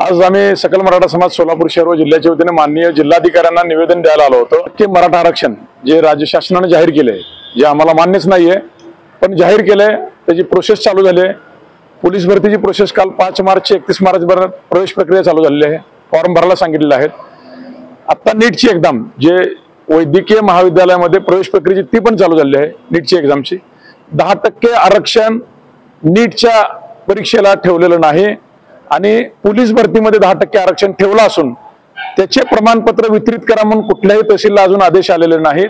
आज आम्ही सकल मराठा समाज सोलापूर शहर व जिल्ह्याच्या वतीने माननीय जिल्हाधिकाऱ्यांना निवेदन द्यायला आलो होतो की मराठा आरक्षण जे राज्य शासनाने जाहीर केले, जे आम्हाला मान्यच नाहीये पण जाहीर केले, त्याची प्रोसेस चालू झाली आहे। पोलीस भरतीची प्रोसेस काल 5 मार्च 31 मार्च पर्यंत प्रवेश प्रक्रिया चालू झालेली आहे। फॉर्म भरायला सांगितलेले आहेत। आता नीटची एक्झाम जे वैद्यकीय महाविद्यालयामध्ये प्रवेश प्रक्रियेची ती पण चालू झालेली आहे। नीटची एक्झामची 10% आरक्षण नीटच्या परीक्षेला ठेवलेलं नाही आणि पोलीस भरतीमध्ये 10% आरक्षण ठेवलं असून त्याचे प्रमाणपत्र वितरित करा म्हणून कुठल्याही तहसीलला अजून आदेश आलेले नाहीत।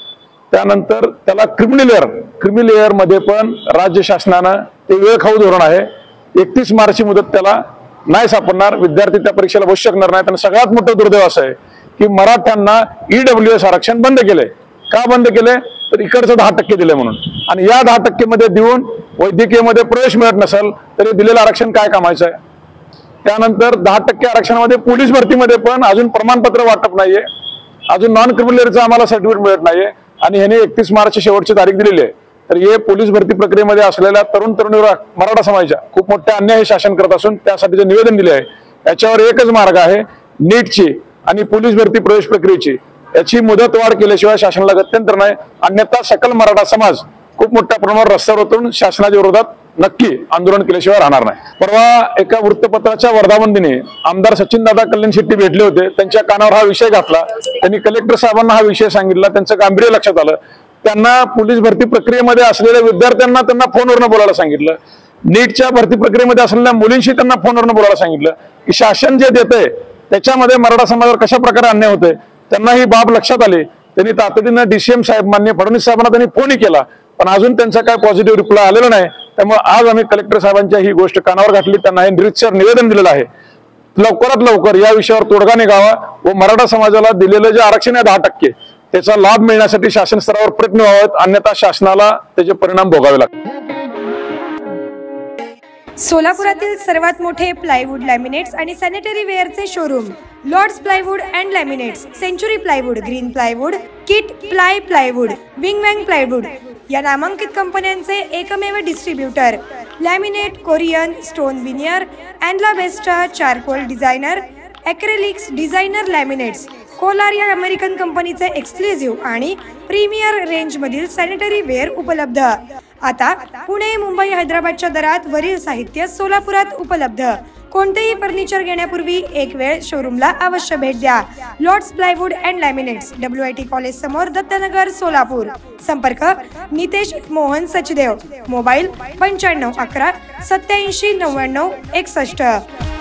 त्यानंतर त्याला क्रिमिनल लेअर मध्ये पण राज्य शासनानं ते वेळखाऊ धोरण आहे। 31 मार्चची मुदत त्याला नाही सापडणार, विद्यार्थी त्या परीक्षेला बसू शकणार नाहीत। आणि सगळ्यात मोठं दुर्दैव असं आहे की मराठ्यांना EWS आरक्षण बंद केले। का बंद केले तर इकडचं 10% दिले म्हणून, आणि या 10% मध्ये देऊन वैद्यकीय मध्ये प्रवेश मिळत नसेल तरी दिलेलं आरक्षण काय कामायचं आहे। त्यानंतर 10% आरक्षणामध्ये पोलीस भरतीमध्ये पण अजून प्रमाणपत्र वाटप नाहीये, अजून नॉन क्रिमिनलचं आम्हाला सर्टिफिकेट मिळत नाहीये आणि ह्याने 31 मार्च शेवटची तारीख दिलेली आहे। तर हे पोलीस भरती प्रक्रियेमध्ये असलेल्या तरुण तरुणीवर मराठा समाजाच्या खूप मोठ्या अन्याय हे शासन करत असून त्यासाठीचे निवेदन दिले आहे। याच्यावर एकच मार्ग आहे, नीटची आणि पोलीस भरती प्रवेश प्रक्रियेची याची मुदतवाढ केल्याशिवाय शासनाला गत्यंतर नाही, अन्यथा सकल मराठा समाज खूप मोठ्या प्रमाणावर रस्त्यावर उतरून शासनाच्या विरोधात नक्की आंदोलन केल्याशिवाय राहणार नाही। परवा एका वृत्तपत्राच्या वर्धापन दिनी आमदार सचिनदादा कल्याण शेट्टी भेटले होते, त्यांच्या कानावर हा विषय घातला, त्यांनी कलेक्टर साहेबांना हा विषय सांगितला, त्यांचं गांभीर्य लक्षात आलं। त्यांना पोलीस भरती प्रक्रियेमध्ये असलेल्या विद्यार्थ्यांना त्यांना फोनवरनं बोलायला सांगितलं, नीटच्या भरती प्रक्रियेमध्ये असलेल्या मुलींशी त्यांना फोनवरनं बोलायला सांगितलं की शासन जे देतंय त्याच्यामध्ये मराठा समाजावर कशा प्रकारे अन्याय होतोय। त्यांना ही बाब लक्षात आली, त्यांनी तातडीनं DCM साहेब माननीय फडणवीस साहेबांना त्यांनी फोनही केला पण अजून त्यांचा काय पॉझिटिव्ह रिप्लाय आलेला नाही। त्यामुळे आज आम्ही कलेक्टर साहेबांच्या ही गोष्ट कानावर घातली, त्यांना हे रीतसर निवेदन दिलेलं आहे। लवकरात लवकर या विषयावर तोडगा निघावा व मराठा समाजाला दिलेलं जे आरक्षण आहे 10% त्याचा लाभ मिळण्यासाठी शासन स्तरावर प्रयत्न व्हावेत, अन्यथा शासनाला त्याचे परिणाम भोगावे लागतील। सोलापुरातील सर्वात मोठे प्लायवूड, लॅमिनेट्स आणि सॅनिटरी वेअरचे showroom Lords plywood and laminates, century plywood, green plywood, kit plywood, wing wang plywood या नामांकित कंपन्यांचे एकमेव distributor. Laminate, Corian, stone veneer, अँडला बेस्टा, charcoal designer, acrylics designer laminates, कोलार या अमेरिकन कंपनीचे एक्सक्लुझिव्ह आणि प्रीमियर रेंजमधील सॅनिटरी वेअर उपलब्ध। आता पुणे, मुंबई, हैदराबादच्या दरात वरील साहित्य सोलापुरात उपलब्ध। कोणतेही फर्निचर घेण्यापूर्वी एक वेळ शोरूमला अवश्य भेट द्या। Lords plywood and laminates, WIT college समोर, दत्तनगर, सोलापूर। संपर्क नितेश मोहन सचदेव, मोबाईल 95 11 87 99 61।